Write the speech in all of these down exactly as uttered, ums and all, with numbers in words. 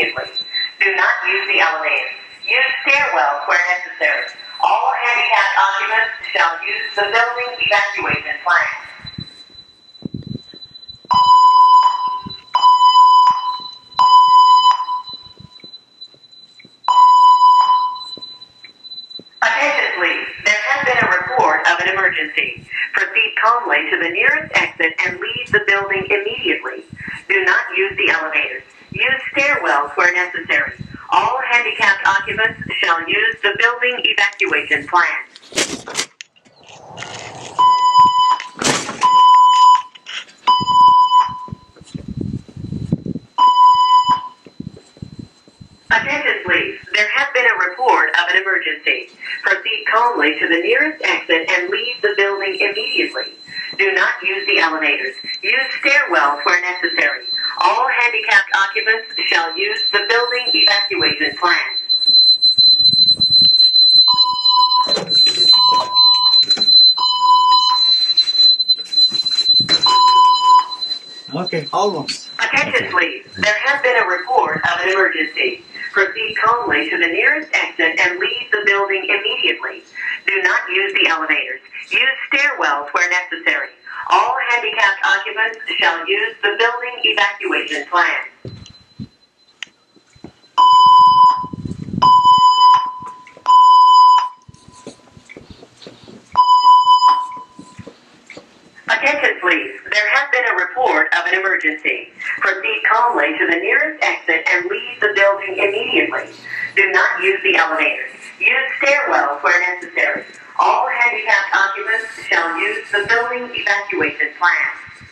immediately. Do not use the elevator. Use stairwells where necessary. All handicapped occupants shall use the building evacuation plan. Attention please, there has been a report of an emergency. Proceed calmly to the nearest exit and leave the building immediately. Do not use the elevators. Use stairwells where necessary. All handicapped occupants shall use the building evacuation plan. Attention please, there has been a report of an emergency. Proceed calmly to the nearest exit and leave the building immediately. Do not use the elevators. Use stairwells where necessary. All handicapped occupants shall use the building evacuation plan. Okay, almost. Attention please, there has been a report of an emergency. Proceed calmly to the nearest exit and leave the building immediately. Do not use the elevators. Use stairwells where necessary. All handicapped occupants shall use the building evacuation plan. Attention please, there has been a report of an emergency. Proceed calmly to the nearest exit and leave the building immediately. Do not use the elevators. Use stairwells where necessary. All handicapped occupants shall use the building evacuation plan.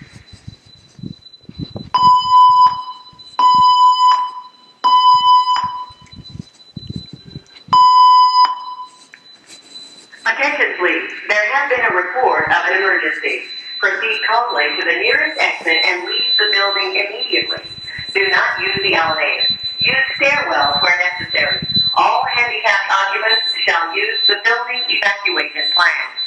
Attention please, there has been a report of an emergency. Proceed calmly to the nearest exit and leave the building immediately. Do not use the elevator. Use stairwells where necessary. All handicapped occupants shall use the building evacuation plan.